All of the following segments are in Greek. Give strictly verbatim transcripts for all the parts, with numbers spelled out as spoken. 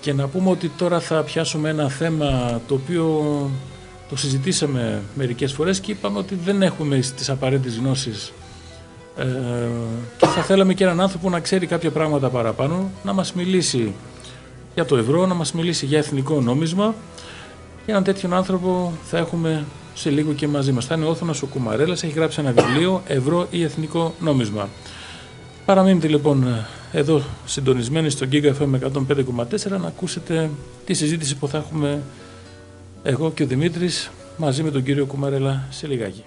Και να πούμε ότι τώρα θα πιάσουμε ένα θέμα το οποίο το συζητήσαμε μερικές φορές και είπαμε ότι δεν έχουμε τις απαραίτητες γνώσεις ε, και θα θέλαμε και έναν άνθρωπο να ξέρει κάποια πράγματα παραπάνω, να μας μιλήσει για το ευρώ, να μας μιλήσει για εθνικό νόμισμα. Και έναν τέτοιον άνθρωπο θα έχουμε σε λίγο και μαζί μας. Θα είναι ο Όθωνας ο Κουμαρέλας, έχει γράψει ένα βιβλίο «Ευρώ ή Εθνικό Νόμισμα». Παραμείνετε λοιπόν εδώ συντονισμένοι στο Giga εφ εμ εκατόν πέντε κόμμα τέσσερα να ακούσετε τη συζήτηση που θα έχουμε εγώ και ο Δημήτρης μαζί με τον κύριο Κουμαρέλα σε λιγάκι.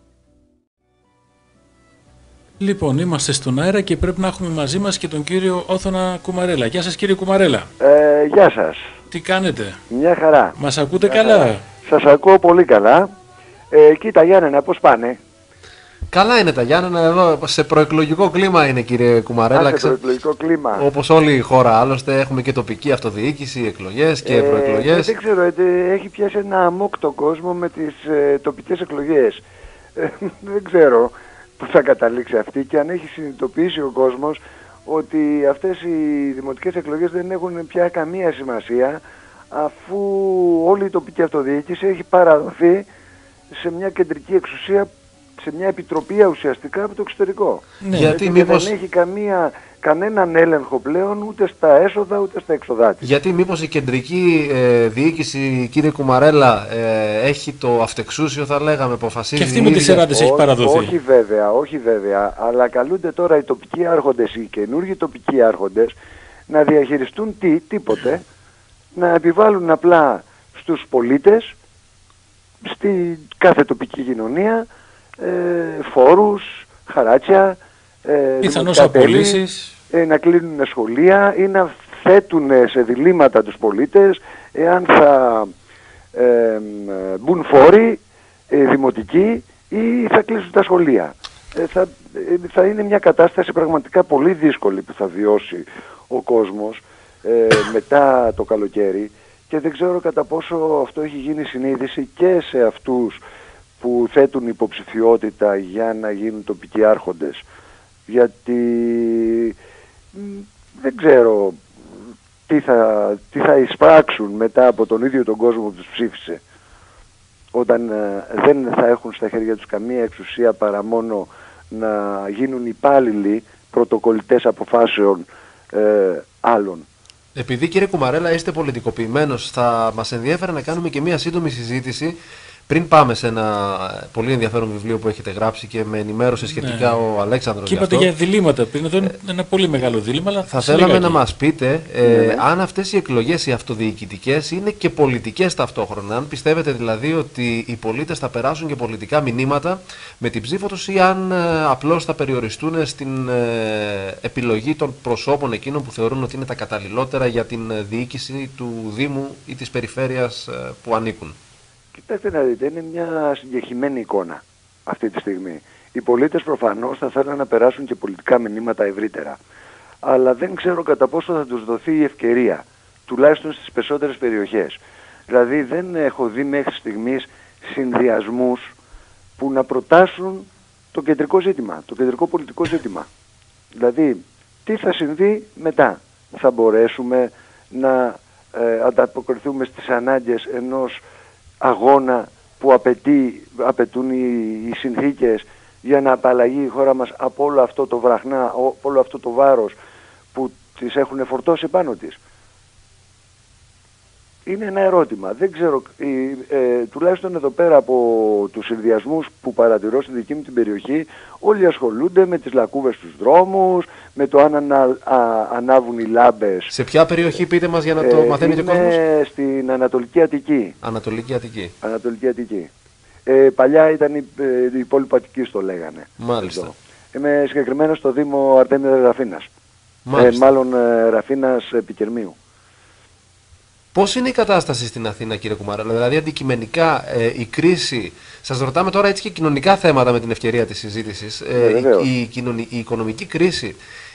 Λοιπόν, είμαστε στον αέρα και πρέπει να έχουμε μαζί μας και τον κύριο Όθωνα Κουμαρέλα. Γεια σας κύριε Κουμαρέλα. Ε, γεια σας. Τι κάνετε? Μια χαρά. Μας ακούτε Μια καλά? Χαρά. Σας ακούω πολύ καλά. Ε, κοίτα Γιάννενα, πώς πάνε? Καλά είναι τα Γιάννενα, εδώ σε προεκλογικό κλίμα είναι κύριε Κουμαρέλα. Α, σε προεκλογικό κλίμα. Όπως όλη η χώρα άλλωστε έχουμε και τοπική αυτοδιοίκηση, εκλογές και ε, προεκλογές. Δεν ξέρω, ε, έχει πιάσει ένα αμόκ το κόσμο με τις ε, τοπικές εκλογές. Ε, δεν ξέρω που θα καταλήξει αυτή και αν έχει συνειδητοποιήσει ο κόσμος ότι αυτές οι δημοτικές εκλογές δεν έχουν πια καμία σημασία, αφού όλη η τοπική αυτοδιοίκηση έχει παραδοθεί σε μια κεντρική εξουσία, σε μια επιτροπή ουσιαστικά από το εξωτερικό. Ναι. Γιατί μήπως... δεν έχει καμία, κανέναν έλεγχο πλέον ούτε στα έσοδα ούτε στα έξοδά της. Γιατί μήπως η κεντρική ε, διοίκηση, κύριε Κουμαρέλα, ε, έχει το αυτεξούσιο, θα λέγαμε, που αποφασίζει. Και αυτή με τις σειρά της έχει παραδοθεί. Όχι βέβαια, όχι βέβαια, αλλά καλούνται τώρα οι τοπικοί άρχοντες, οι καινούργιοι τοπικοί άρχοντες, να διαχειριστούν τι, τίποτε, να επιβάλλουν απλά στους πολίτες, στη κάθε τοπική κοινωνία, ε, φόρους, χαράτσια, ε, πιθανώς απολύσεις, ε, να κλείνουν σχολεία ή να θέτουν σε διλήμματα τους πολίτες εάν θα ε, ε, μπουν φόροι ε, δημοτικοί ή θα κλείσουν τα σχολεία. Ε, θα, ε, θα είναι μια κατάσταση πραγματικά πολύ δύσκολη που θα βιώσει ο κόσμος ε, μετά το καλοκαίρι και δεν ξέρω κατά πόσο αυτό έχει γίνει συνείδηση και σε αυτούς που θέτουν υποψηφιότητα για να γίνουν τοπικοί άρχοντες. Γιατί δεν ξέρω τι θα, τι θα εισπράξουν μετά από τον ίδιο τον κόσμο που τους ψήφισε, όταν ε, δεν θα έχουν στα χέρια τους καμία εξουσία παρά μόνο να γίνουν υπάλληλοι πρωτοκολλητές αποφάσεων ε, άλλων. Επειδή κύριε Κουμαρέλα είστε πολιτικοποιημένος, θα μας ενδιέφερε να κάνουμε και μία σύντομη συζήτηση πριν πάμε σε ένα πολύ ενδιαφέρον βιβλίο που έχετε γράψει και με ενημέρωσε σχετικά ναι. ο Αλέξανδρος. Και είπατε για διλήμματα πριν, εδώ είναι ένα πολύ μεγάλο δίλημμα. Αλλά θα θέλαμε λιγάκι. να μας πείτε ε, ναι. αν αυτές οι εκλογές οι αυτοδιοικητικές είναι και πολιτικές ταυτόχρονα. Αν πιστεύετε δηλαδή ότι οι πολίτες θα περάσουν και πολιτικά μηνύματα με την ψήφο τους ή αν ε, απλώς θα περιοριστούν στην ε, επιλογή των προσώπων εκείνων που θεωρούν ότι είναι τα καταλληλότερα για την διοίκηση του Δήμου ή της περιφέρειας ε, που ανήκουν. Κοιτάξτε να δείτε, είναι μια συγκεκριμένη εικόνα αυτή τη στιγμή. Οι πολίτες προφανώς θα θέλουν να περάσουν και πολιτικά μηνύματα ευρύτερα. Αλλά δεν ξέρω κατά πόσο θα τους δοθεί η ευκαιρία, τουλάχιστον στις περισσότερες περιοχές. Δηλαδή δεν έχω δει μέχρι στιγμής συνδυασμούς που να προτάσουν το κεντρικό ζήτημα, το κεντρικό πολιτικό ζήτημα. Δηλαδή, τι θα συμβεί μετά? Θα μπορέσουμε να ε, ανταποκριθούμε στις ανάγκες ενός αγώνα που απαιτεί, απαιτούν οι, οι συνθήκες για να απαλλαγεί η χώρα μας από όλο αυτό το βραχνά, από όλο αυτό το βάρος που τις έχουν φορτώσει πάνω της? Είναι ένα ερώτημα. Δεν ξέρω, ε, ε, τουλάχιστον εδώ πέρα από τους συνδυασμούς που παρατηρώ στη δική μου την περιοχή, όλοι ασχολούνται με τις λακκούβες στους δρόμους, με το αν ανα, α, ανάβουν οι λάμπες. Σε ποια περιοχή πείτε μας για να το ε, μαθαίνει ο κόσμος? Είναι στην Ανατολική Αττική. Ανατολική Αττική. Ανατολική Αττική. Ε, παλιά ήταν η, η υπόλοιπη Αττικής το λέγανε. Μάλιστα. Εδώ. Είμαι συγκεκριμένο στο Δήμο Αρτέμιδας Ραφίνας. Ε, μάλλον ε, Ραφίνας Επικερμίου. Πώς είναι η κατάσταση στην Αθήνα, κύριε Κουμαρέλα? Δηλαδή, αντικειμενικά ε, η κρίση. Σας ρωτάμε τώρα έτσι και κοινωνικά θέματα με την ευκαιρία της συζήτησης. Ε, ε, η, η, η, η οικονομική κρίση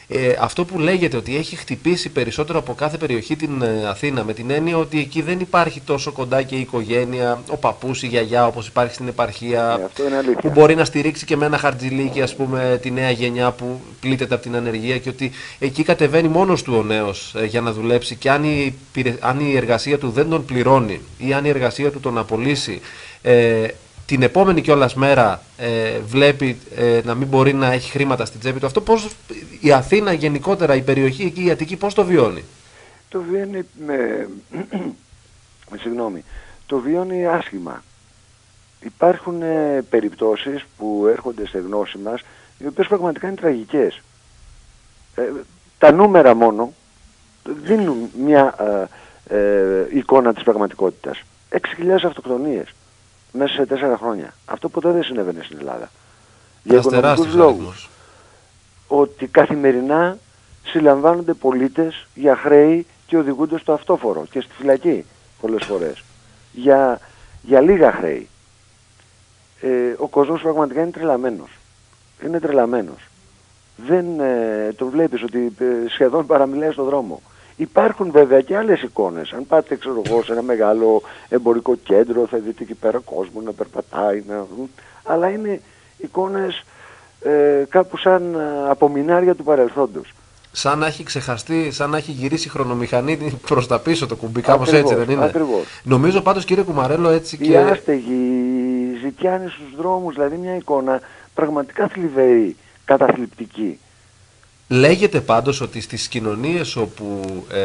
Ε, αυτό που λέγεται ότι έχει χτυπήσει περισσότερο από κάθε περιοχή την ε, Αθήνα, με την έννοια ότι εκεί δεν υπάρχει τόσο κοντά και η οικογένεια, ο παππούς, η γιαγιά όπως υπάρχει στην επαρχία, Ναι, αυτό είναι αλήθεια. που μπορεί να στηρίξει και με ένα χαρτζηλίκι, ας πούμε, τη νέα γενιά που πλήττεται από την ανεργία, και ότι εκεί κατεβαίνει μόνος του ο νέος ε, για να δουλέψει, και αν η, αν η εργασία του δεν τον πληρώνει ή αν η εργασία του τον απολύσει, ε, την επόμενη κιόλας μέρα ε, βλέπει ε, να μην μπορεί να έχει χρήματα στην τσέπη του. Αυτό πώς η Αθήνα γενικότερα, η περιοχή εκεί, η Αττική, πώς το βιώνει? Το βιώνει με... Συγγνώμη. Το βιώνει άσχημα. Υπάρχουν ε, περιπτώσεις που έρχονται σε γνώση μας, οι οποίες πραγματικά είναι τραγικές. Ε, τα νούμερα μόνο δίνουν μια ε, ε, εικόνα της πραγματικότητας. έξι χιλιάδες αυτοκτονίες μέσα σε τέσσερα χρόνια. Αυτό ποτέ δεν συνέβαινε στην Ελλάδα. Για οικονομικούς λόγους. Ότι καθημερινά συλλαμβάνονται πολίτες για χρέη και οδηγούνται στο αυτόφορο και στη φυλακή πολλές φορές. Για, για λίγα χρέη. Ε, ο κόσμος πραγματικά είναι τρελαμένος. Είναι τρελαμένος. Δεν ε, τον βλέπεις ότι ε, σχεδόν παραμιλάει στον δρόμο. Υπάρχουν βέβαια και άλλες εικόνες. Αν πάτε, ξέρω εγώ, σε ένα μεγάλο εμπορικό κέντρο, θα δείτε εκεί πέρα κόσμο να περπατάει, να... αλλά είναι εικόνες ε, κάπου σαν απομεινάρια του παρελθόντος. Σαν να έχει ξεχαστεί, σαν να έχει γυρίσει η χρονομηχανή προς τα πίσω το κουμπί, κάπως έτσι δεν είναι? Ακριβώς. Νομίζω πάντως, κύριε Κουμαρέλο, έτσι οι και... Οι άστεγοι, οι ζητιάνοι στους δρόμους, δηλαδή μια εικόνα πραγματικά θλιβερή, καταθλιπτική. Λέγεται πάντως ότι στις κοινωνίες όπου ε,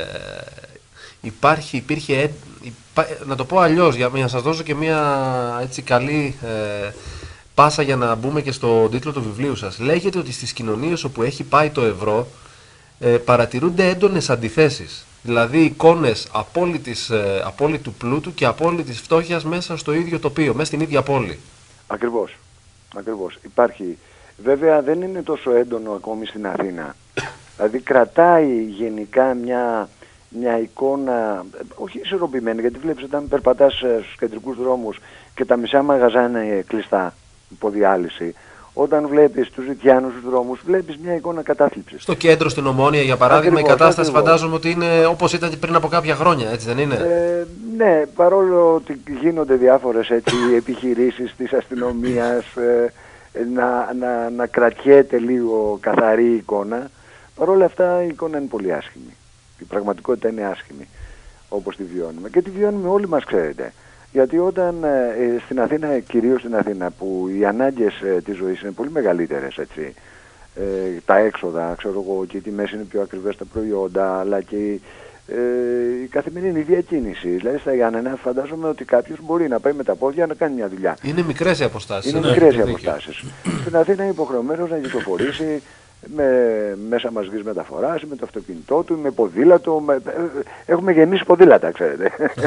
υπάρχει, υπήρχε, ε, υπά, να το πω αλλιώς, για να σας δώσω και μια έτσι καλή ε, πάσα για να μπούμε και στο τίτλο του βιβλίου σας. Λέγεται ότι στις κοινωνίες όπου έχει πάει το ευρώ ε, παρατηρούνται έντονες αντιθέσεις. Δηλαδή εικόνες απόλυτης, ε, απόλυτου πλούτου και απόλυτης φτώχειας μέσα στο ίδιο τοπίο, μέσα στην ίδια πόλη. Ακριβώς. Ακριβώς. Υπάρχει. Βέβαια δεν είναι τόσο έντονο ακόμη στην Αθήνα. Δηλαδή κρατάει γενικά μια, μια εικόνα, όχι ισορροπημένη, γιατί βλέπεις όταν περπατάς στους κεντρικούς δρόμους και τα μισά μαγαζά είναι κλειστά, υποδιάλυση. Όταν βλέπεις τους ζητιάνους στους δρόμους, βλέπεις μια εικόνα κατάθλιψης. Στο κέντρο, στην Ομόνια, για παράδειγμα, ακριβώς, η κατάσταση ακριβώς φαντάζομαι ότι είναι όπως ήταν και πριν από κάποια χρόνια, έτσι δεν είναι? Ε, ναι, παρόλο ότι γίνονται διάφορες έτσι, επιχειρήσεις της αστυνομίας, ε, να, να, να κρατιέται λίγο καθαρή εικόνα, παρόλα αυτά η εικόνα είναι πολύ άσχημη. Η πραγματικότητα είναι άσχημη, όπως τη βιώνουμε. Και τη βιώνουμε όλοι μας, ξέρετε. Γιατί όταν ε, στην Αθήνα, κυρίως στην Αθήνα, που οι ανάγκες ε, της ζωής είναι πολύ μεγαλύτερες, έτσι, ε, τα έξοδα, ξέρω εγώ, και οι τιμές είναι πιο ακριβές τα προϊόντα, αλλά και η, ε, η καθημερινή διακίνηση. Δηλαδή στα Γιάννενα φαντάζομαι ότι κάποιος μπορεί να πάει με τα πόδια να κάνει μια δουλειά. Είναι μικρές οι αποστάσεις. Είναι ναι, μικρές οι αποστάσεις. Στην Αθήνα είναι υποχρεωμένος να κυκλοφορήσει με μέσα μαζικής μεταφοράς, με το αυτοκίνητό του, με ποδήλατο. Με... Έχουμε γεμίσει ποδήλατα, ξέρετε.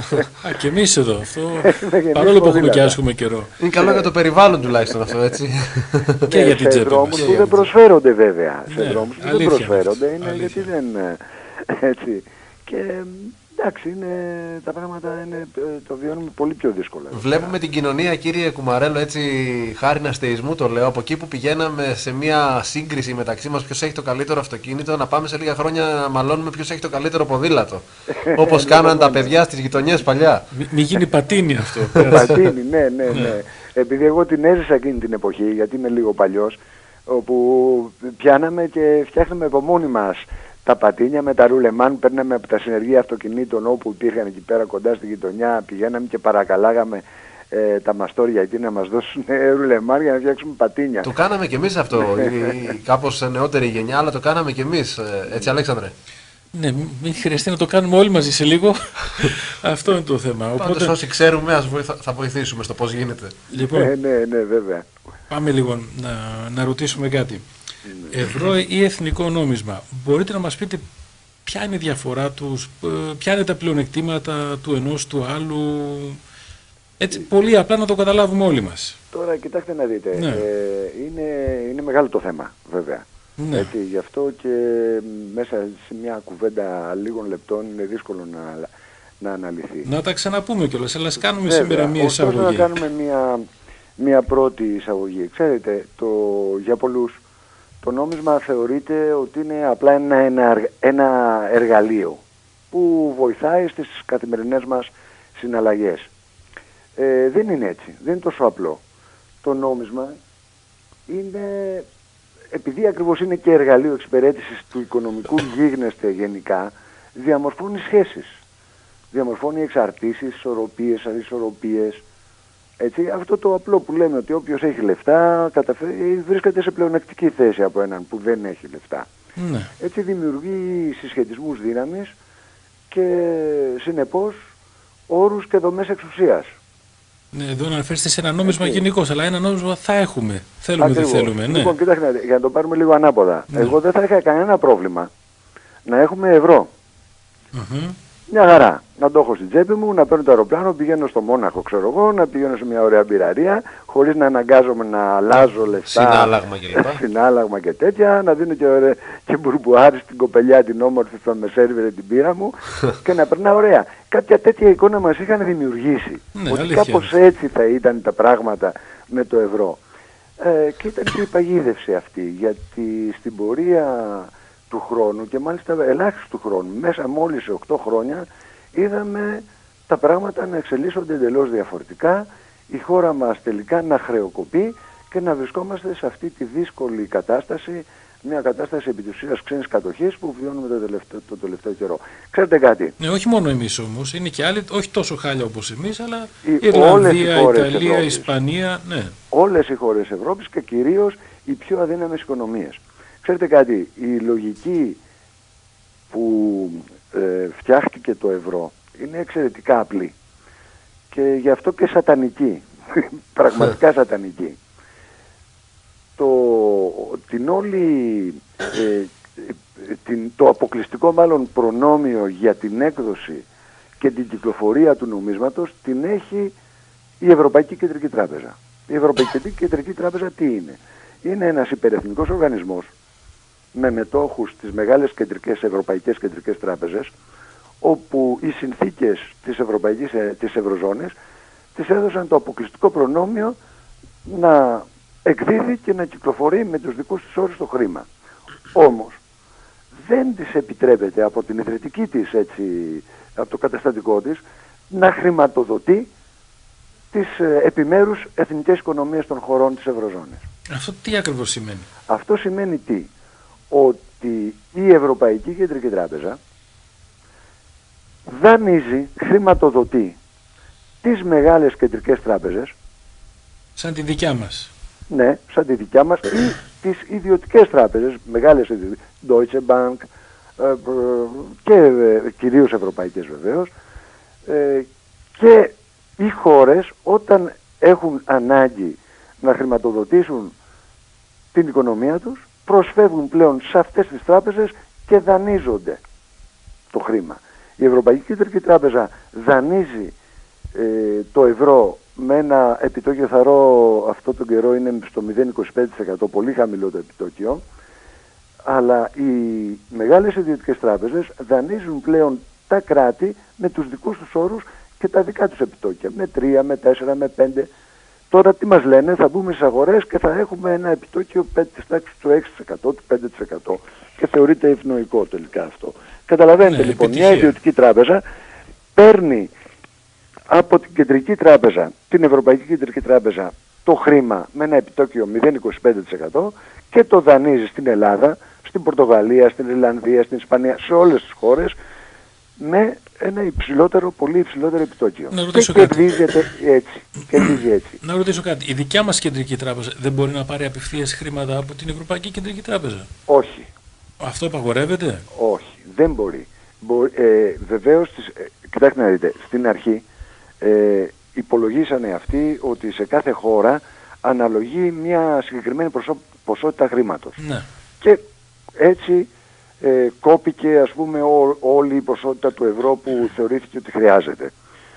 Α, και εμείς εδώ. Αυτό... Παρόλο που έχουμε και άσχουμε καιρό. Είναι καλό για το περιβάλλον τουλάχιστον αυτό, έτσι. Και για την τσέπη. Σε δρόμους που δεν προσφέρονται βέβαια. Σε δρόμους που δεν προσφέρονται είναι αλήθεια. Γιατί δεν... Έτσι. Και εντάξει, είναι, τα πράγματα είναι, το βιώνουμε πολύ πιο δύσκολα. Βλέπουμε την κοινωνία, κύριε Κουμαρέλο, έτσι χάριν αστεϊσμού το λέω, από εκεί που πηγαίναμε σε μια σύγκριση μεταξύ μας ποιος έχει το καλύτερο αυτοκίνητο, να πάμε σε λίγα χρόνια να μαλώνουμε ποιος έχει το καλύτερο ποδήλατο. Όπως κάναν τα παιδιά στις γειτονιές παλιά. Μην μη γίνει πατίνι αυτό. Πατίνι, ναι, ναι, ναι. Επειδή εγώ την έζησα εκείνη την εποχή, γιατί είμαι λίγο παλιός, όπου πιάναμε και φτιάχναμε από μόνοι μας τα πατίνια με τα ρουλεμάν, παίρναμε από τα συνεργεία αυτοκινήτων όπου υπήρχαν εκεί πέρα κοντά στη γειτονιά, πηγαίναμε και παρακαλάγαμε ε, τα μαστόρια εκεί να μας δώσουν ε, ρουλεμάν για να φτιάξουμε πατίνια. Το κάναμε κι εμείς αυτό, η, κάπως νεότερη γενιά, αλλά το κάναμε κι εμείς, ε, έτσι Αλέξανδρε? Ναι, μην χρειαστεί να το κάνουμε όλοι μαζί σε λίγο. Αυτό είναι το θέμα. Πάντως Οπότε... όσοι ξέρουμε ας βοηθα... θα βοηθήσουμε στο πώς γίνεται. Λοιπόν, ναι, ναι, ναι, βέβαια. Πάμε λίγο να, να ρωτήσουμε κάτι. Ευρώ ή εθνικό νόμισμα. Μπορείτε να μας πείτε ποια είναι η διαφορά τους, ποια είναι τα πλεονεκτήματα του ενός του άλλου, έτσι πολύ απλά να το καταλάβουμε όλοι μας. Τώρα κοιτάξτε να δείτε, ναι. ε, είναι, είναι μεγάλο το θέμα βέβαια. Ναι. Έτσι, γι' αυτό και μέσα σε μια κουβέντα λίγων λεπτών είναι δύσκολο να, να αναλυθεί. Να τα ξαναπούμε κιόλας, αλλά ας κάνουμε βέβαια, σήμερα μια εισαγωγή. Ωστόσο να κάνουμε μια, μια πρώτη εισαγωγή. Ξέρετε, το, για πολλούς το νόμισμα θεωρείται ότι είναι απλά ένα, ένα, ένα εργαλείο που βοηθάει στις καθημερινές μας συναλλαγές. Ε, δεν είναι έτσι, δεν είναι τόσο απλό. Το νόμισμα είναι, επειδή ακριβώς είναι και εργαλείο εξυπηρέτησης του οικονομικού γίγνεσθε γενικά, διαμορφώνει σχέσεις. Διαμορφώνει εξαρτήσεις, ισορροπίες, ανισορροπίες. Έτσι, αυτό το απλό που λέμε ότι όποιος έχει λεφτά καταφέρει, βρίσκεται σε πλεονεκτική θέση από έναν που δεν έχει λεφτά. Ναι. Έτσι δημιουργεί συσχετισμούς δύναμης και συνεπώς όρους και δομές εξουσίας. Ναι, εδώ αναφέρεστε σε ένα νόμισμα γενικώς, αλλά ένα νόμισμα θα έχουμε. Θέλουμε, Ακριβώς. δεν θέλουμε. Ναι. Λοιπόν, κοιτάξτε, για να το πάρουμε λίγο ανάποδα. Ναι. Εγώ δεν θα είχα κανένα πρόβλημα να έχουμε ευρώ. Mm-hmm. Μια χαρά. Να το έχω στην τσέπη μου, να παίρνω το αεροπλάνο, πηγαίνω στο Μόναχο, ξέρω εγώ, να πηγαίνω σε μια ωραία μπειραρία, χωρίς να αναγκάζομαι να αλλάζω λεφτά. Συνάλλαγμα και λοιπά. Συνάλλαγμα και τέτοια, να δίνω και, ωραία, και μπουρμπουάρι στην κοπελιά την όμορφη που θα με σέρβιρε την πύρα μου και να περνά ωραία. Κάποια τέτοια εικόνα μας είχαν δημιουργήσει. Ναι, ότι αλήθεια. κάπως έτσι θα ήταν τα πράγματα με το ευρώ. Ε, και ήταν και η παγίδευση αυτή, γιατί στην πορεία του χρόνου και μάλιστα ελάχιστου του χρόνου, μέσα μόλις σε οκτώ χρόνια, είδαμε τα πράγματα να εξελίσσονται εντελώς διαφορετικά, η χώρα μας τελικά να χρεοκοπεί και να βρισκόμαστε σε αυτή τη δύσκολη κατάσταση, μια κατάσταση επί της ουσίας ξένης κατοχής που βιώνουμε το τελευταίο, το τελευταίο καιρό. Ξέρετε κάτι. Ναι, όχι μόνο εμείς όμως, είναι και άλλοι, όχι τόσο χάλια όπως εμείς, αλλά οι, Ιρλανδία, Ιταλία, Ευρώπης, Ισπανία, ναι. Όλες οι χώρες Ευρώπης και κυρίως οι πιο αδύναμες οικονομίες. Ξέρετε κάτι, η λογική που ε, φτιάχτηκε το ευρώ είναι εξαιρετικά απλή και γι' αυτό και σατανική, πραγματικά σατανική. Το, την όλη, ε, την, το αποκλειστικό μάλλον προνόμιο για την έκδοση και την κυκλοφορία του νομίσματος την έχει η Ευρωπαϊκή Κεντρική Τράπεζα. Η Ευρωπαϊκή Κεντρική Τράπεζα τι είναι? Είναι ένας υπερεθνικός οργανισμός με μετόχους στις μεγάλες κεντρικές, ευρωπαϊκές κεντρικές τράπεζες, όπου οι συνθήκες της, Ευρωπαϊκής, της Ευρωζώνης της έδωσαν το αποκλειστικό προνόμιο να εκδίδει και να κυκλοφορεί με τους δικούς της όρους το χρήμα. Όμως δεν της επιτρέπεται από την ιδρυτική της, έτσι, από το καταστατικό της, να χρηματοδοτεί τις ε, επιμέρους εθνικές οικονομίες των χωρών της Ευρωζώνης. Αυτό τι ακριβώς σημαίνει? Αυτό σημαίνει τι? Ότι η Ευρωπαϊκή Κεντρική Τράπεζα δανείζει, χρηματοδοτεί τις μεγάλες κεντρικές τράπεζες. Σαν τη δικιά μας. Ναι, σαν τη δικιά μας ή τις ιδιωτικές τράπεζες, μεγάλες ιδιωτικές, Deutsche Bank ε, και ε, κυρίως ευρωπαϊκές βεβαίως, ε, και οι χώρες όταν έχουν ανάγκη να χρηματοδοτήσουν την οικονομία τους προσφεύγουν πλέον σε αυτές τις τράπεζες και δανείζονται το χρήμα. Η Ευρωπαϊκή Κεντρική Τράπεζα δανείζει ε, το ευρώ με ένα επιτόκιο θαρό, αυτό τον καιρό είναι στο μηδέν κόμμα είκοσι πέντε τοις εκατό, πολύ χαμηλό το επιτόκιο, αλλά οι μεγάλες ιδιωτικές τράπεζες δανείζουν πλέον τα κράτη με τους δικούς τους όρους και τα δικά τους επιτόκια, με τρία, με τέσσερα, με πέντε. Τώρα τι μας λένε, θα μπούμε στις αγορές και θα έχουμε ένα επιτόκιο της τάξης του έξι τοις εκατό, του πέντε τοις εκατό και θεωρείται ευνοϊκό τελικά αυτό. Καταλαβαίνετε ναι, λοιπόν, επιτυχία. Μια ιδιωτική τράπεζα παίρνει από την Κεντρική Τράπεζα, την Ευρωπαϊκή Κεντρική Τράπεζα, το χρήμα με ένα επιτόκιο μηδέν κόμμα είκοσι πέντε τοις εκατό και το δανείζει στην Ελλάδα, στην Πορτογαλία, στην Ιρλανδία, στην Ισπανία, σε όλες τις χώρες με ένα υψηλότερο, πολύ υψηλότερο επιτόκιο. Να ρωτήσω και κάτι. κερδίζεται έτσι, κερδίζει έτσι. Να ρωτήσω κάτι. Η δικιά μας Κεντρική Τράπεζα δεν μπορεί να πάρει απευθείας χρήματα από την Ευρωπαϊκή Κεντρική Τράπεζα? Όχι. Αυτό απαγορεύεται? Όχι, δεν μπορεί. Μπο, ε, βεβαίως, ε, κοιτάξτε να δείτε, στην αρχή ε, υπολογίσανε αυτοί ότι σε κάθε χώρα αναλογεί μια συγκεκριμένη προσω... ποσότητα χρήματος. Ναι. Και έτσι ε, κόπηκε, ας πούμε, ό, όλη η ποσότητα του ευρώ που θεωρήθηκε ότι χρειάζεται.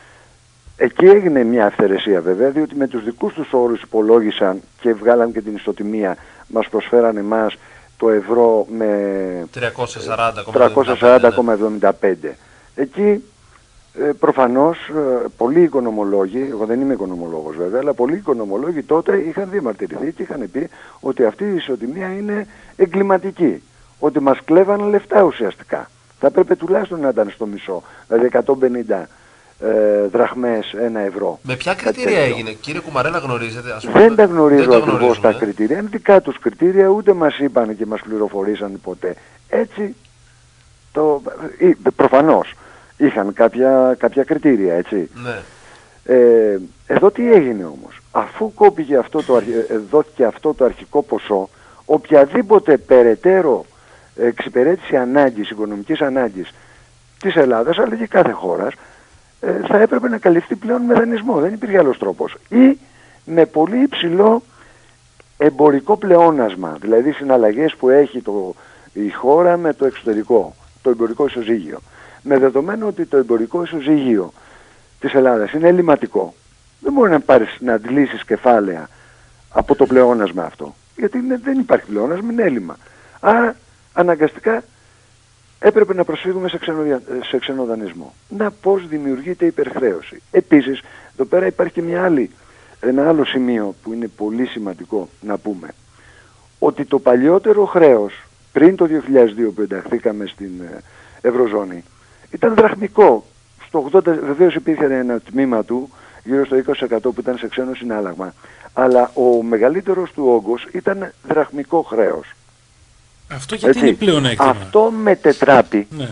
Εκεί έγινε μια αυθαιρεσία βέβαια, διότι με τους δικούς τους όρους υπολόγισαν και βγάλαν και την ισοτιμία, μας προσφέραν εμάς το ευρώ με τριακόσια σαράντα κόμμα εβδομήντα πέντε. Εκεί Ε, προφανώς ε, πολλοί οικονομολόγοι, εγώ δεν είμαι οικονομολόγος βέβαια, αλλά πολλοί οικονομολόγοι τότε είχαν διαμαρτυρηθεί και είχαν πει ότι αυτή η ισοτιμία είναι εγκληματική. Ότι μας κλέβανε λεφτά ουσιαστικά. Θα έπρεπε τουλάχιστον να ήταν στο μισό, δηλαδή εκατόν πενήντα ε, δραχμές, ένα ευρώ. Με ποια κριτήρια έγινε, κύριε Κουμαρέλα, γνωρίζετε? Ας πούμε, δεν τα γνωρίζω δεν ακριβώς τα ε? κριτήρια. Είναι δικά τους κριτήρια, ούτε μας είπαν και μας πληροφορήσαν ποτέ. Έτσι, το, προφανώς είχαν κάποια, κάποια κριτήρια, έτσι. Ναι. Ε, εδώ τι έγινε όμως? Αφού κόπηκε αυτό το, δόθηκε αυτό το αρχικό ποσό, οποιαδήποτε περαιτέρω εξυπηρέτηση ανάγκης, οικονομικής ανάγκης της Ελλάδας, αλλά και κάθε χώρας, ε, θα έπρεπε να καλυφθεί πλέον με δανεισμό. Δεν υπήρχε άλλος τρόπος. Ή με πολύ υψηλό εμπορικό πλεόνασμα, δηλαδή συναλλαγές που έχει το, η χώρα με το εξωτερικό, το εμπορικό ισοζύγιο. Με δεδομένο ότι το εμπορικό ισοζύγιο της Ελλάδας είναι ελληματικό, δεν μπορεί να πάρεις να αντλήσεις κεφάλαια από το πλεόνασμα αυτό. Γιατί είναι, δεν υπάρχει πλεόνασμα, είναι έλλειμμα. Άρα αναγκαστικά έπρεπε να προσφύγουμε σε, ξενοδια... σε ξενοδανισμό. Να πώς δημιουργείται υπερχρέωση. Επίσης, εδώ πέρα υπάρχει και μια άλλη, ένα άλλο σημείο που είναι πολύ σημαντικό να πούμε. Ότι το παλιότερο χρέος, πριν το δύο χιλιάδες δύο που ενταχθήκαμε στην Ευρωζώνη, ήταν δραχμικό. Στο ογδόντα βεβαίως υπήρχε ένα τμήμα του, γύρω στο είκοσι τοις εκατό που ήταν σε ξένο συνάλλαγμα. Αλλά ο μεγαλύτερος του όγκος ήταν δραχμικό χρέος. Αυτό γιατί έτσι, είναι πλεονέκτημα? Αυτό μετετράπη ναι.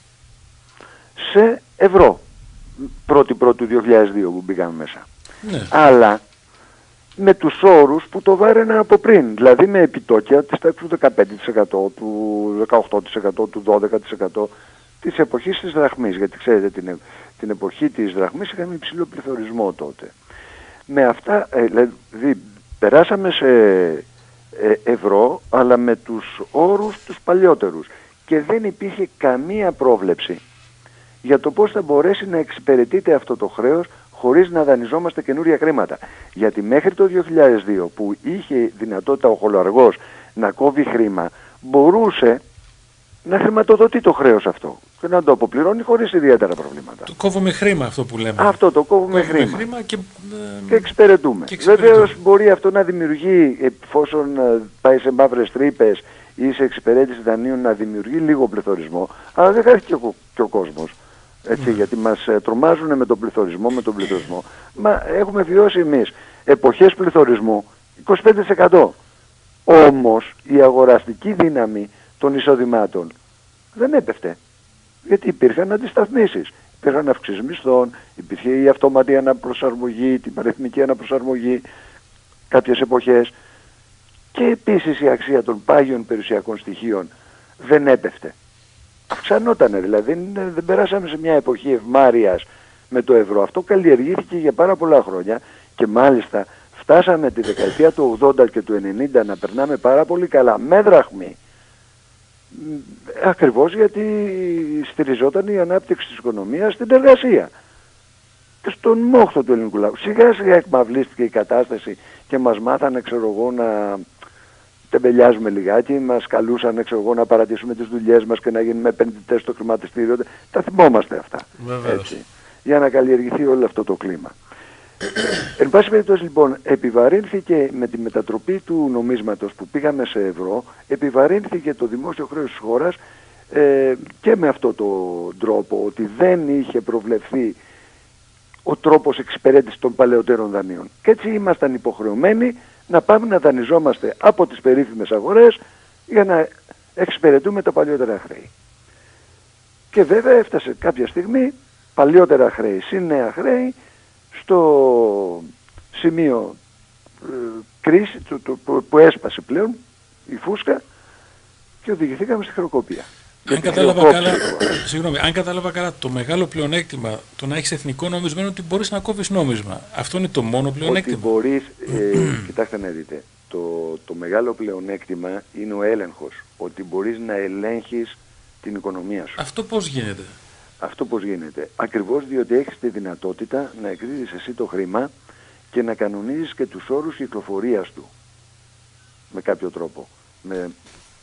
σε ευρώ. Πρώτη πρώτου δύο χιλιάδες δύο που μπήκαμε μέσα. Ναι. Αλλά με τους όρους που το βάρενα από πριν. Δηλαδή με επιτόκια της τάξης του δεκαπέντε τοις εκατό, του δεκαοκτώ τοις εκατό, του δώδεκα τοις εκατό της εποχής της δραχμής. Γιατί ξέρετε την, την εποχή της δραχμής είχαμε υψηλό πληθωρισμό τότε. Με αυτά, ε, δηλαδή περάσαμε σε ευρώ, αλλά με τους όρους τους παλιότερους. Και δεν υπήρχε καμία πρόβλεψη για το πώς θα μπορέσει να εξυπηρετείται αυτό το χρέος χωρίς να δανειζόμαστε καινούρια χρήματα. Γιατί μέχρι το δύο χιλιάδες δύο που είχε δυνατότητα ο χολαργός να κόβει χρήμα, μπορούσε να χρηματοδοτεί το χρέος αυτό και να το αποπληρώνει χωρίς ιδιαίτερα προβλήματα. Το κόβουμε χρήμα αυτό που λέμε. Αυτό το κόβουμε, κόβουμε χρήμα. χρήμα και, ε, και εξυπηρετούμε. Βεβαίως μπορεί αυτό να δημιουργεί, εφόσον πάει σε μαύρες τρύπες ή σε εξυπηρέτηση δανείων, να δημιουργεί λίγο πληθωρισμό, αλλά δεν χάσει και ο, και ο κόσμος. Έτσι, mm. γιατί μας ε, τρομάζουν με τον πληθωρισμό, με τον πληθωρισμό. Μα έχουμε βιώσει εμείς εποχές πληθωρισμού είκοσι πέντε τοις εκατό. Όμως η αγοραστική δύναμη των εισοδημάτων δεν έπεφτε. Γιατί υπήρχαν αντισταθμίσεις. Υπήρχαν αυξήσεις μισθών, υπήρχε η αυτόματη αναπροσαρμογή, την αριθμική αναπροσαρμογή κάποιες εποχές. Και επίσης η αξία των πάγιων περιουσιακών στοιχείων δεν έπεφτε. Αυξανότανε, δηλαδή δεν, δεν περάσαμε σε μια εποχή ευμάρειας με το ευρώ. Αυτό καλλιεργήθηκε για πάρα πολλά χρόνια και μάλιστα φτάσαμε τη δεκαετία του ογδόντα και του ενενήντα να περνάμε πάρα πολύ καλά με δραχμή. Ακριβώς γιατί στηριζόταν η ανάπτυξη της οικονομίας στην εργασία και στον μόχθο του ελληνικού λαού. Σιγά σιγά εκμαυλίστηκε η κατάσταση και μας μάθανε, ξέρω εγώ, να τεμπελιάζουμε λιγάκι, μας καλούσαν, ξέρω εγώ, να παρατήσουμε τις δουλειές μας και να γίνουμε επενδυτές στο χρηματιστήριο. Τα θυμόμαστε αυτά. Έτσι, για να καλλιεργηθεί όλο αυτό το κλίμα. Εν πάση περιπτώσει, λοιπόν, επιβαρύνθηκε με τη μετατροπή του νομίσματος που πήγαμε σε ευρώ, επιβαρύνθηκε το δημόσιο χρέος της χώρας ε, και με αυτόν τον τρόπο, ότι δεν είχε προβλεφθεί ο τρόπος εξυπηρέτησης των παλαιότερων δανείων. Και έτσι ήμασταν υποχρεωμένοι να πάμε να δανειζόμαστε από τις περίφημες αγορές για να εξυπηρετούμε τα παλιότερα χρέη. Και βέβαια έφτασε κάποια στιγμή παλιότερα χρέη συν νέα χρέη στο σημείο ε, κρίση το, το, που, που έσπασε πλέον η φούσκα και οδηγηθήκαμε στη χρεοκοπία. Αν κατάλαβα, καλά, συγγνώμη, αν κατάλαβα καλά, το μεγάλο πλεονέκτημα το να έχεις εθνικό νόμισμα είναι ότι μπορείς να κόβεις νόμισμα. Αυτό είναι το μόνο πλεονέκτημα. Ότι μπορείς, ε, κοιτάξτε να δείτε, το, το μεγάλο πλεονέκτημα είναι ο έλεγχος. Ότι μπορείς να ελέγχεις την οικονομία σου. Αυτό πώς γίνεται? Αυτό πώς γίνεται? Ακριβώς διότι έχεις τη δυνατότητα να εκδίδεις εσύ το χρήμα και να κανονίζεις και τους όρους κυκλοφορίας του. Με κάποιο τρόπο. Με...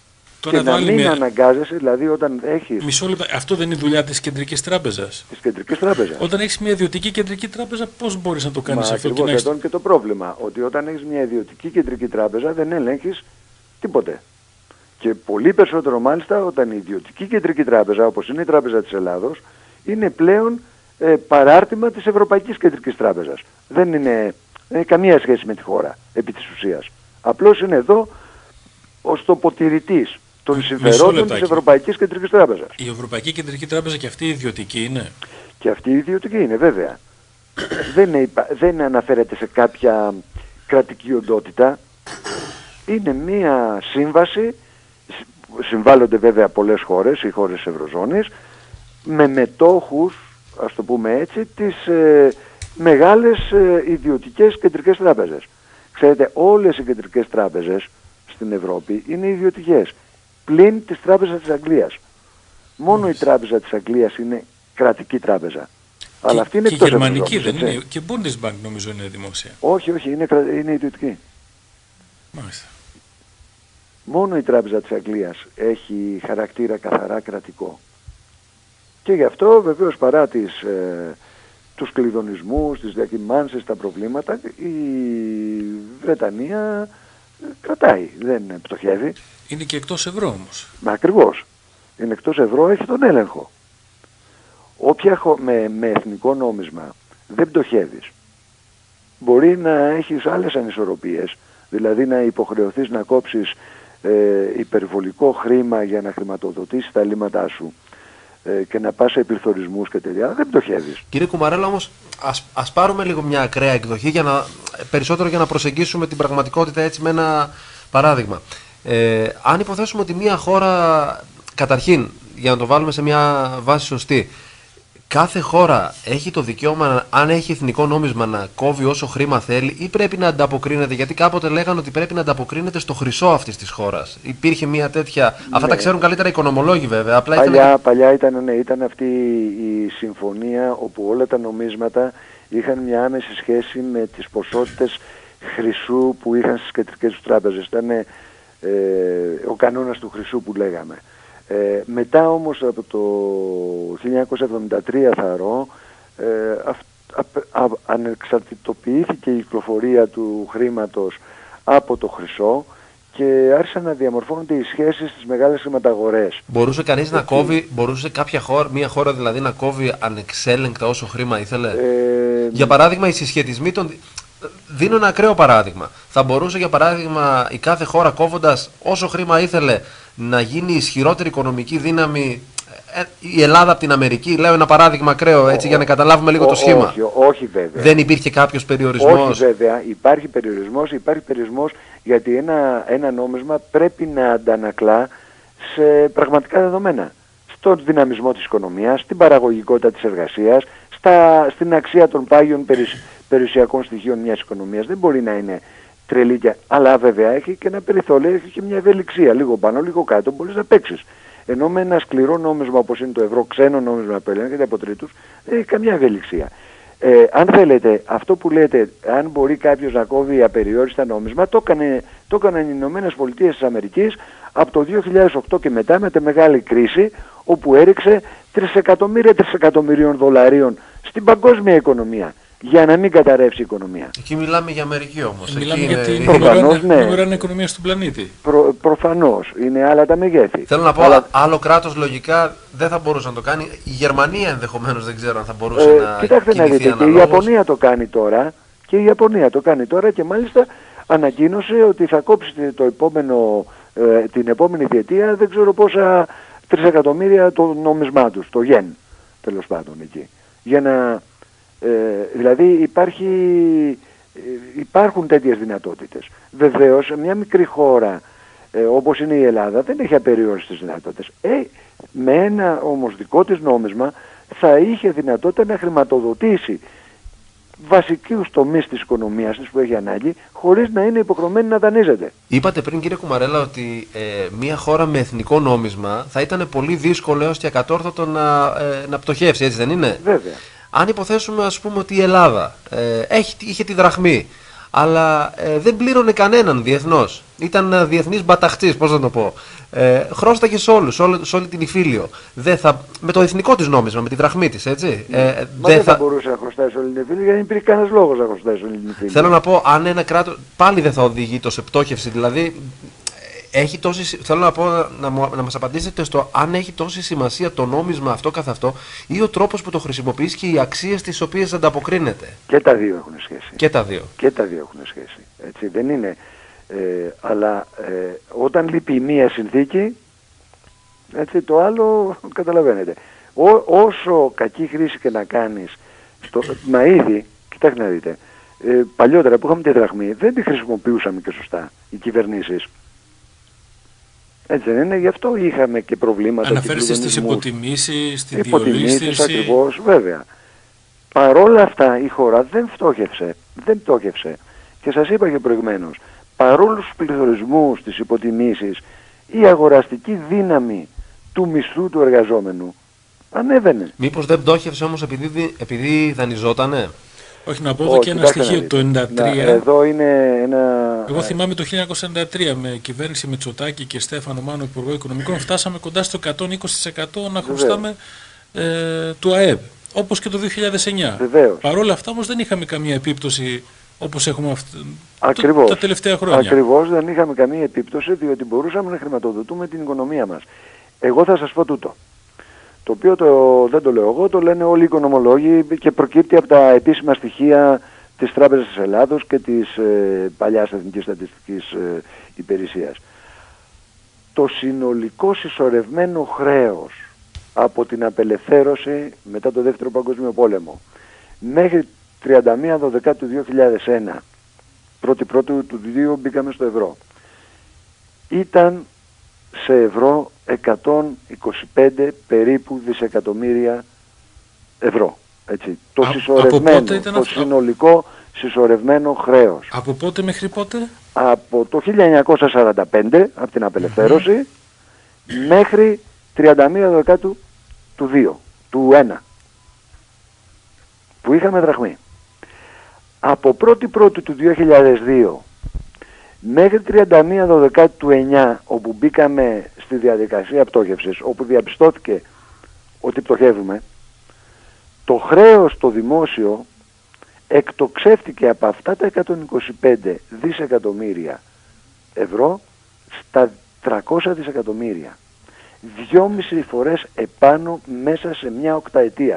Τώρα και να μην μια... αναγκάζεσαι, δηλαδή όταν έχεις... Μισό λεπτό, αυτό δεν είναι η δουλειά της Κεντρικής Τράπεζας. Της Κεντρικής Τράπεζας. Όταν έχεις μια ιδιωτική Κεντρική Τράπεζα, πώς μπορείς να το κάνεις Μα αυτό? ακριβώς, και να έχεις... εδώ και το πρόβλημα, ότι όταν έχεις μια ιδιωτική Κεντρική Τράπεζα δεν ελέγχεις τίποτε. Και πολύ περισσότερο μάλιστα όταν η ιδιωτική Κεντρική Τράπεζα, όπως είναι η Τράπεζα της Ελλάδος, είναι πλέον ε, παράρτημα της Ευρωπαϊκής Κεντρικής Τράπεζας. Δεν είναι, δεν έχει καμία σχέση με τη χώρα, επί της ουσίας. Απλώς είναι εδώ ως τοποτηρητής των συμφερόντων της Ευρωπαϊκής Κεντρικής Τράπεζας. Η Ευρωπαϊκή Κεντρική Τράπεζα και αυτή η ιδιωτική είναι. Και αυτή η ιδιωτική είναι, βέβαια. δεν, είναι, δεν αναφέρεται σε κάποια κρατική οντότητα. Είναι μία σύμβαση, συμβάλλονται βέβαια πολλές χώρες, οι χώρες της Ευρωζώνης, με μετόχους, ας το πούμε έτσι, τις ε, μεγάλες ε, ιδιωτικές κεντρικές τράπεζες. Ξέρετε, όλες οι κεντρικές τράπεζες στην Ευρώπη είναι ιδιωτικές, πλην της Τράπεζας της Αγγλίας. Μόνο η Τράπεζα της Αγγλίας είναι κρατική τράπεζα. Και, αλλά αυτή είναι και εκτός γερμανική Ευρωζώνης, δεν είναι, και Bundesbank νομίζω είναι δημόσια. Όχι, όχι, είναι, είναι ιδιωτική. Μάλιστα. Μόνο η Τράπεζα της Αγγλίας έχει χαρακτήρα καθαρά κρατικό. Και γι' αυτό βεβαίως παρά τις, ε, τους κλειδονισμούς, τις διακυμάνσεις, τα προβλήματα, η Βρετανία κρατάει, δεν πτωχεύει. Είναι και εκτός ευρώ όμως. Μα ακριβώς. Είναι εκτός ευρώ, έχει τον έλεγχο. Όποια χω... με, με εθνικό νόμισμα δεν πτωχεύεις. Μπορεί να έχεις άλλες ανισορροπίες, δηλαδή να υποχρεωθείς να κόψεις ε, υπερβολικό χρήμα για να χρηματοδοτήσεις τα ελλείμματά σου ε, και να πας σε πληθωρισμούς και τέτοια, δεν πτωχεύεις. Κύριε Κουμαρέλα, όμως, ας, ας πάρουμε λίγο μια ακραία εκδοχή, για να, περισσότερο για να προσεγγίσουμε την πραγματικότητα έτσι με ένα παράδειγμα. Ε, αν υποθέσουμε ότι μια χώρα, καταρχήν, για να το βάλουμε σε μια βάση σωστή, κάθε χώρα έχει το δικαίωμα, αν έχει εθνικό νόμισμα, να κόβει όσο χρήμα θέλει, ή πρέπει να ανταποκρίνεται? Γιατί κάποτε λέγανε ότι πρέπει να ανταποκρίνεται στο χρυσό αυτής της χώρας. Υπήρχε μια τέτοια. Ναι. Αυτά τα ξέρουν καλύτερα οι οικονομολόγοι, βέβαια. Απλά παλιά, ήταν... παλιά ήταν, ναι, ήταν αυτή η συμφωνία όπου όλα τα νομίσματα είχαν μια άμεση σχέση με τις ποσότητες χρυσού που είχαν στις κεντρικές τους τράπεζες. Ήταν ε, ο κανόνας του χρυσού που λέγαμε. Ε, μετά όμως από το χίλια εννιακόσια εβδομήντα τρία θαρώ ε, α, α, α, ανεξαρτητοποιήθηκε η κυκλοφορία του χρήματος από το χρυσό και άρχισαν να διαμορφώνονται οι σχέσεις στις μεγάλες χρηματαγορές. Μπορούσε κανείς να κόβει, μπορούσε κάποια χώρα, μια χώρα δηλαδή να κόβει ανεξέλεγκτα όσο χρήμα ήθελε? Ε, για παράδειγμα, οι συσχετισμοί των... Δίνω ένα ακραίο παράδειγμα. Θα μπορούσε, για παράδειγμα, η κάθε χώρα κόβοντας όσο χρήμα ήθελε να γίνει ισχυρότερη οικονομική δύναμη, η Ελλάδα από την Αμερική? Λέω ένα παράδειγμα ακραίο, έτσι, για να καταλάβουμε λίγο το σχήμα. Όχι, όχι βέβαια. Δεν υπήρχε κάποιος περιορισμός? Όχι βέβαια, υπάρχει περιορισμός, υπάρχει περιορισμός γιατί ένα, ένα νόμισμα πρέπει να αντανακλά σε πραγματικά δεδομένα. Στον δυναμισμό της οικονομίας, στην παραγωγικότητα της εργασίας, στα, στην αξία των πάγιων περιουσιακών στοιχείων μιας οικονομίας. Δεν μπορεί να είναι τρελή, αλλά βέβαια έχει και ένα περιθώριο, έχει και μια ευελιξία. Λίγο πάνω, λίγο κάτω μπορείς να παίξεις. Ενώ με ένα σκληρό νόμισμα όπως είναι το ευρώ, ξένο νόμισμα που ελέγχεται από τρίτους, δεν έχει καμιά ευελιξία. Ε, αν θέλετε, αυτό που λέτε, αν μπορεί κάποιος να κόβει απεριόριστα νόμισμα, το, έκανε, το έκαναν οι Ηνωμένες Πολιτείες της Αμερικής από το δύο χιλιάδες οκτώ και μετά, με τη μεγάλη κρίση, όπου έριξε τρισεκατομμύρια τρισεκατομμυρίων δολαρίων στην παγκόσμια οικονομία, για να μην καταρρεύσει η οικονομία. Εκεί μιλάμε για Αμερική όμως. Μιλάμε Εκεί για είναι... την Προφανώς, ναι. νούμερα οικονομία του πλανήτη. Προ, προφανώς. Είναι άλλα τα μεγέθη. Θέλω να πω, Αλλά... άλλο κράτος λογικά δεν θα μπορούσε να το κάνει. Η Γερμανία ενδεχομένως δεν ξέρω αν θα μπορούσε ε, να κοιτάξτε να δείτε, και η Ιαπωνία το κάνει τώρα. Και η Ιαπωνία το κάνει τώρα και μάλιστα ανακοίνωσε ότι θα κόψει το επόμενο, ε, την επόμενη διετία δεν ξέρω πόσα τρισεκατομμύρια το νόμισμά τους, το γεν, τέλος πάντων εκεί. Για να... Ε, δηλαδή υπάρχει, ε, υπάρχουν τέτοιες δυνατότητες. Βεβαίως μια μικρή χώρα ε, όπως είναι η Ελλάδα δεν έχει απεριόριστες δυνατότητες. Ε, με ένα όμως δικό της νόμισμα θα είχε δυνατότητα να χρηματοδοτήσει βασικούς τομείς της οικονομίας της που έχει ανάγκη, χωρίς να είναι υποχρεωμένη να δανείζεται. Είπατε πριν, κύριε Κουμαρέλα, ότι ε, μια χώρα με εθνικό νόμισμα θα ήταν πολύ δύσκολο έως και ακατόρθωτο να, ε, να πτωχεύσει, έτσι δεν είναι? Βέβαια. Αν υποθέσουμε, ας πούμε, ότι η Ελλάδα ε, έχει, είχε τη δραχμή, αλλά ε, δεν πλήρωνε κανέναν διεθνώς. Ήταν διεθνής μπαταχτής, πώς να το πω. Ε, χρώσταγε σε όλους, σε όλη την Ιφίλιο. Δεν θα, με το εθνικό της νόμισμα, με τη δραχμή της, έτσι. Ε, Μα δεν θα... θα μπορούσε να χρωστάει σε όλη την Ιφίλιο, γιατί δεν υπήρχε κανένας λόγος να χρωστάει σε όλη την Ιφίλιο. Θέλω να πω, αν ένα κράτος πάλι δεν θα οδηγεί το σε πτώχευση, δηλαδή. Έχει τόση, θέλω να πω να, να μας απαντήσετε στο αν έχει τόση σημασία το νόμισμα αυτό καθ' αυτό ή ο τρόπος που το χρησιμοποιείς και οι αξίες τις οποίες ανταποκρίνεται. Και τα δύο έχουν σχέση. Και τα δύο. Και τα δύο έχουν σχέση. Έτσι, δεν είναι. Ε, αλλά ε, όταν λείπει η μία συνθήκη, έτσι, το άλλο καταλαβαίνετε. Ό, όσο κακή χρήση και να κάνεις, το, μα ήδη, κοιτάξτε να δείτε, ε, παλιότερα που είχαμε τη δραχμή δεν τη χρησιμοποιούσαμε και σωστά οι κυβερνήσεις. Έτσι δεν είναι, γι' αυτό είχαμε και προβλήματα. Αναφέρεστε στις υποτιμήσεις, στη υποτιμήσεις, διολίσθηση. ακριβώς, βέβαια. Παρόλα αυτά η χώρα δεν φτώχευσε, δεν πτώχευσε. Και σας είπα και προηγουμένως, παρόλους τους πληθωρισμούς, τις υποτιμήσεις, η αγοραστική δύναμη του μισθού του εργαζόμενου ανέβαινε. Μήπως δεν πτώχευσε όμως επειδή, επειδή δανειζότανε? Όχι, να πω εδώ και ένα στοιχείο, το ενενήντα τρία. Να, εδώ είναι ένα... Εγώ θυμάμαι το χίλια εννιακόσια ενενήντα τρία με κυβέρνηση Μητσοτάκη και Στέφανο Μάνο, Υπουργό Οικονομικών, φτάσαμε κοντά στο εκατόν είκοσι τοις εκατό να χρωστάμε ε, του ΑΕΠ, όπως και το δύο χιλιάδες εννιά. Βεβαίως. Παρ' όλα αυτά όμως δεν είχαμε καμία επίπτωση όπως έχουμε αυτή, ακριβώς, τα τελευταία χρόνια. Ακριβώς δεν είχαμε καμία επίπτωση, διότι μπορούσαμε να χρηματοδοτούμε την οικονομία μας. Εγώ θα σας πω τούτο, το οποίο το, δεν το λέω εγώ, το λένε όλοι οι οικονομολόγοι και προκύπτει από τα επίσημα στοιχεία της Τράπεζας της Ελλάδος και της ε, παλιάς Εθνικής Στατιστικής ε, Υπηρεσίας. Το συνολικό συσσωρευμένο χρέος από την απελευθέρωση μετά το Δεύτερο Παγκόσμιο Πόλεμο μέχρι τριάντα μία Δεκεμβρίου του δύο χιλιάδες ένα, πρώτη πρώτου του δύο μπήκαμε στο ευρώ, ήταν σε ευρώ εκατόν είκοσι πέντε περίπου δισεκατομμύρια ευρώ. Έτσι. Το Α, συσσωρευμένο, το αυτό? συνολικό συσσωρευμένο χρέος. Από πότε μέχρι πότε? Από το χίλια εννιακόσια σαράντα πέντε, από την απελευθέρωση, mm-hmm. μέχρι τριάντα μία Δεκεμβρίου του δύο, του ένα, που είχαμε δραχμή. Από πρώτη πρώτου του δύο χιλιάδες δύο μέχρι τριάντα μία Δεκεμβρίου του εννιά, όπου μπήκαμε στη διαδικασία πτώχευσης, όπου διαπιστώθηκε ότι πτωχεύουμε, το χρέος το δημόσιο εκτοξεύτηκε από αυτά τα εκατόν είκοσι πέντε δισεκατομμύρια ευρώ στα τριακόσια δισεκατομμύρια. Δυόμιση φορές επάνω μέσα σε μια οκταετία.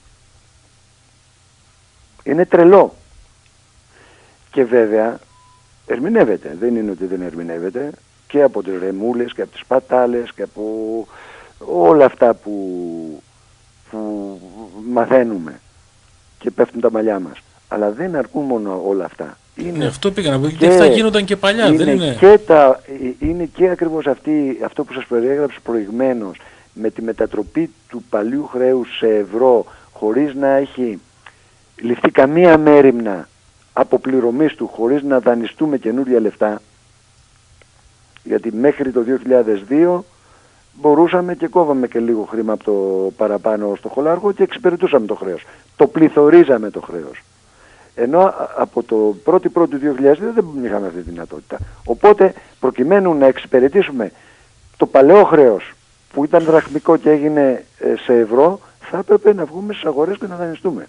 Είναι τρελό. Και βέβαια ερμηνεύεται, δεν είναι ότι δεν ερμηνεύεται, και από τις ρεμούλες και από τις πατάλες και από όλα αυτά που, που μαθαίνουμε και πέφτουν τα μαλλιά μας. Αλλά δεν αρκούν μόνο όλα αυτά. Είναι, αυτό πήγα να πω, και αυτά γίνονταν και παλιά, είναι δεν είναι? Και τα, είναι και ακριβώς αυτή, αυτό που σας περιέγραψε προηγουμένως, με τη μετατροπή του παλιού χρέους σε ευρώ, χωρίς να έχει ληφθεί καμία μέριμνα αποπληρωμής του, χωρίς να δανειστούμε καινούρια λεφτά, γιατί μέχρι το δύο χιλιάδες δύο μπορούσαμε και κόβαμε και λίγο χρήμα από το παραπάνω στο χολάργο και εξυπηρετούσαμε το χρέος. Το πληθωρίζαμε το χρέος. Ενώ από το πρώτη πρώτη του δύο χιλιάδες δύο δεν είχαμε αυτή τη δυνατότητα. Οπότε προκειμένου να εξυπηρετήσουμε το παλαιό χρέος που ήταν δραχμικό και έγινε σε ευρώ, θα έπρεπε να βγούμε στις αγορές και να δανειστούμε.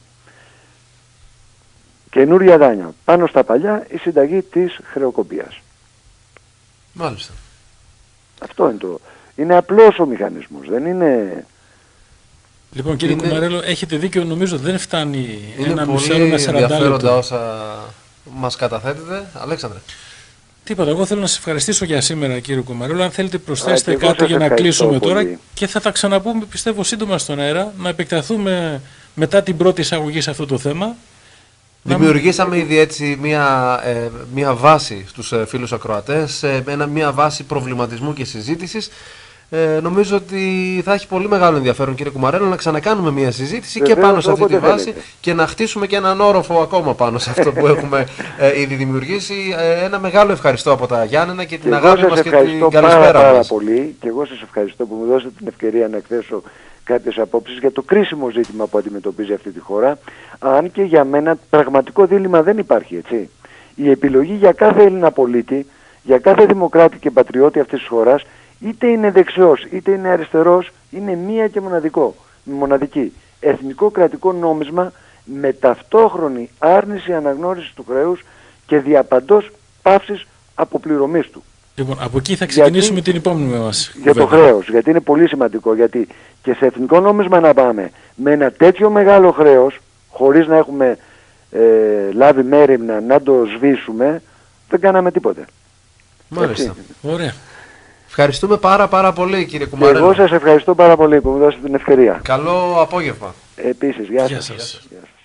Καινούρια δάνεια. Πάνω στα παλιά η συνταγή της χρεοκοπίας. Μάλιστα. Αυτό είναι το. Είναι απλός ο μηχανισμός. Δεν είναι... Λοιπόν, κύριε είναι... Κουμαρέλο, έχετε δίκιο, νομίζω δεν φτάνει είναι ένα μισό ένα σαράντα λεπτό. Είναι ενδιαφέροντα όσα μας καταθέτετε. Αλέξανδρε. Τίποτα, εγώ θέλω να σας ευχαριστήσω για σήμερα, κύριε Κουμαρέλο. Αν θέλετε προσθέσετε κάτι για να κλείσουμε πολύ. Τώρα, και θα τα ξαναπούμε, πιστεύω, σύντομα στον αέρα, να επεκταθούμε μετά την πρώτη εισαγωγή σε αυτό το θέμα. Δημιουργήσαμε ήδη έτσι μία, ε, μία βάση στους ε, φίλους ακροατές, ε, ένα, μία βάση προβληματισμού και συζήτησης. Ε, νομίζω ότι θα έχει πολύ μεγάλο ενδιαφέρον, κύριε Κουμαρέλο, να ξανακάνουμε μία συζήτηση Βεβαίως, και πάνω σε αυτή τη βάση θέλετε. Και να χτίσουμε και έναν όροφο ακόμα πάνω σε αυτό που έχουμε ε, ήδη δημιουργήσει. Ε, ένα μεγάλο ευχαριστώ από τα Γιάννενα και την και αγάπη μας και την καλησπέρα πάρα, πάρα μας. πολύ και εγώ σας ευχαριστώ που μου δώσατε την ευκαιρία να εκθέσω κάποιες απόψεις για το κρίσιμο ζήτημα που αντιμετωπίζει αυτή τη χώρα. Αν και για μένα πραγματικό δίλημμα δεν υπάρχει, έτσι. Η επιλογή για κάθε Έλληνα πολίτη, για κάθε δημοκράτη και πατριώτη αυτής της χώρας, είτε είναι δεξιός είτε είναι αριστερός, είναι μία και μοναδικό, μοναδική. Εθνικό κρατικό νόμισμα με ταυτόχρονη άρνηση αναγνώρισης του χρέους και διαπαντός πάυσης αποπληρωμής του. Λοιπόν, από εκεί θα ξεκινήσουμε γιατί, την επόμενη μας για το χρέος, γιατί είναι πολύ σημαντικό, γιατί και σε εθνικό νόμισμα να πάμε με ένα τέτοιο μεγάλο χρέος, χωρίς να έχουμε ε, λάβει μέριμνα να το σβήσουμε, δεν κάναμε τίποτε. Μάλιστα. Ωραία. Ευχαριστούμε πάρα πάρα πολύ, κύριε Κουμαρέλο. Εγώ σας ευχαριστώ πάρα πολύ που μου δώσετε την ευκαιρία. Καλό απόγευμα. Επίσης, γεια σας. Γεια σας. Γεια σας.